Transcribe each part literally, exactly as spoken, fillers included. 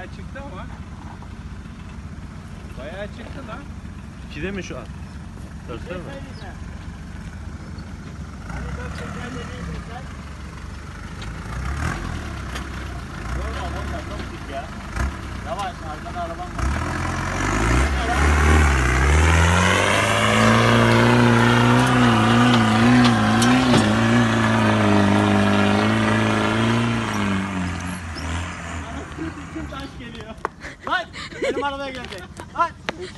çıktı ama. Bayağı çıktı lan. İkide mi şu an? Dörtte mi? Hani dört tekerle neydi sen? Yorma yorma çok dik ya. Yavaş arkada araban var. Ne lan? Kim taş geliyor? Lan benim arabaya gelecek. Lan.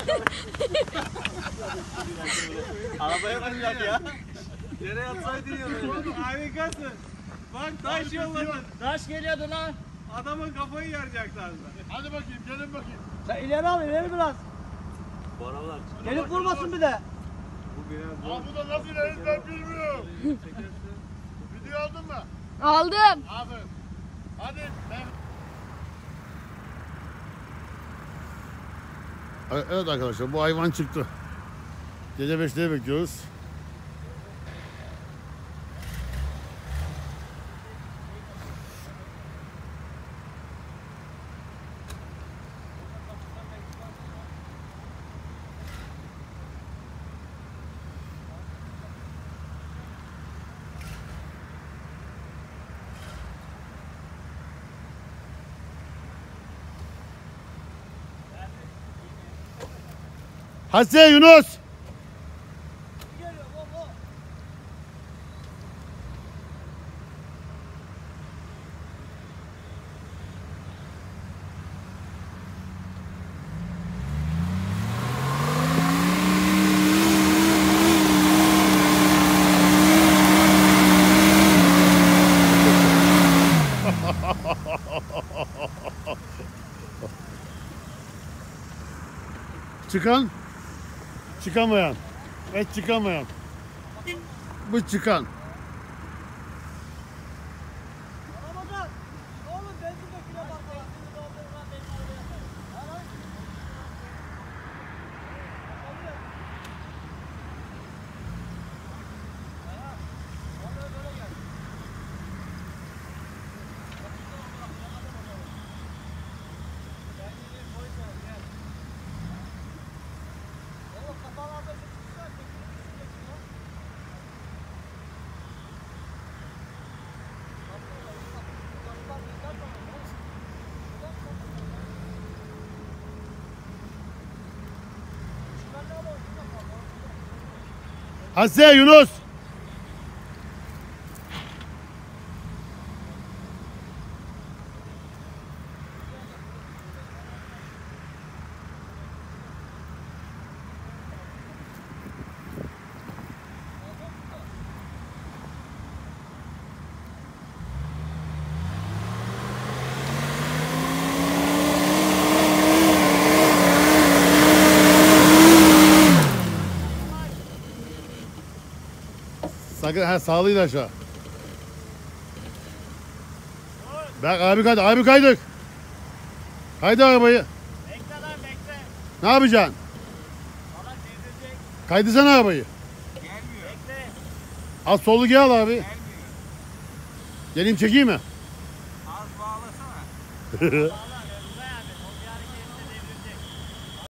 Arabaya vuracak ya. Yere yatsaydın ya böyle. Harikasın. Bak taş yolladın. Taş geliyordu lan. Adamın kafayı yaracaklardı. Hadi bakayım, gelin bakayım. Sen ileri al ileri biraz. Bu arabalar Gelip vurmasın bir de. Bu biraz Aa, bu da nasıl ileri ben bilmiyorum. Video aldın mı? Aldım. Aferin. Hadi. Ben... Evet arkadaşlar, bu hayvan çıktı. Gece beşte bekliyoruz. Hadi Yunus. Çıkan, çıkamayan, et çıkamayan, bu çıkan. Ramazan. Oğlum benzin döküle bak. Benzini doldurma benim arabaya koy. Lan. Hadi Yunus. Sakın ha sağlıydı aşağı. Bak abi kaydık, abi kaydık. Kaydı arabayı. Bekle lan bekle. Ne yapacaksın? Valla devrilecek. Kaydısana arabayı. Bekle. Az solu gel al abi. Geleyim çekeyim mi? az bağlasana.